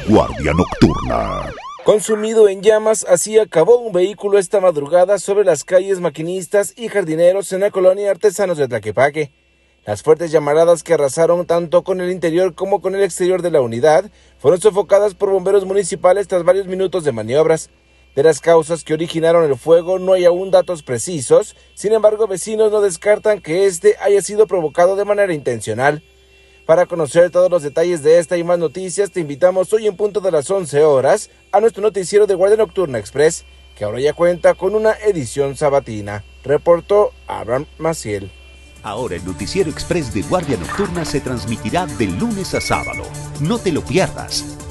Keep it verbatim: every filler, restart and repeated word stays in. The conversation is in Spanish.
Guardia Nocturna. Consumido en llamas, así acabó un vehículo esta madrugada sobre las calles Maquinistas y Jardineros en la colonia Artesanos de Tlaquepaque. Las fuertes llamaradas que arrasaron tanto con el interior como con el exterior de la unidad fueron sofocadas por bomberos municipales tras varios minutos de maniobras. De las causas que originaron el fuego no hay aún datos precisos, sin embargo vecinos no descartan que este haya sido provocado de manera intencional. Para conocer todos los detalles de esta y más noticias, te invitamos hoy en punto de las once horas a nuestro noticiero de Guardia Nocturna Express, que ahora ya cuenta con una edición sabatina. Reportó Abraham Maciel. Ahora el noticiero express de Guardia Nocturna se transmitirá de lunes a sábado. No te lo pierdas.